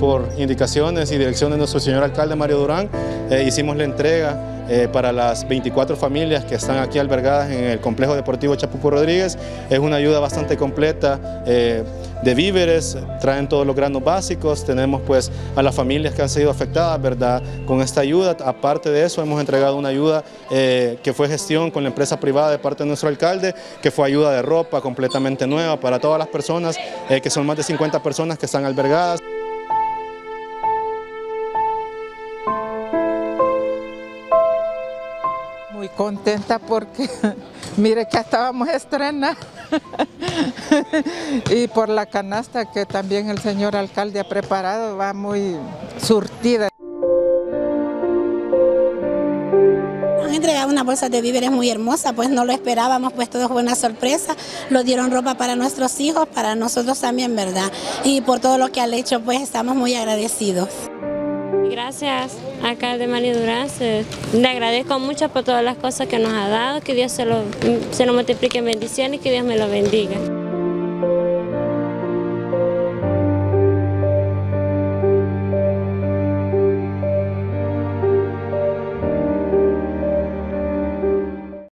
por indicaciones y dirección de nuestro señor alcalde Mario Durán, hicimos la entrega para las 24 familias que están aquí albergadas en el complejo deportivo Chapuco Rodríguez. Es una ayuda bastante completa de víveres, traen todos los granos básicos, tenemos pues a las familias que han sido afectadas, ¿verdad?, con esta ayuda. Aparte de eso, hemos entregado una ayuda que fue gestión con la empresa privada de parte de nuestro alcalde, que fue ayuda de ropa completamente nueva para todas las personas, que son más de 50 personas que están albergadas. Muy contenta porque mire que estábamos estrenando y por la canasta que también el señor alcalde ha preparado, va muy surtida. Han entregado una bolsa de víveres muy hermosa, pues no lo esperábamos, pues todo fue una sorpresa. Lo dieron ropa para nuestros hijos, para nosotros también, ¿verdad? Y por todo lo que han hecho, pues estamos muy agradecidos. Gracias, alcalde Mario Durán, le agradezco mucho por todas las cosas que nos ha dado, que Dios se lo multiplique en bendiciones y que Dios me lo bendiga.